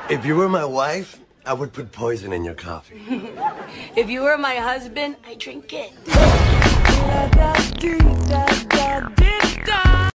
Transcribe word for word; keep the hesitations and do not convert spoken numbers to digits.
If you were my wife, I would put poison in your coffee. If you were my husband, I'd drink it.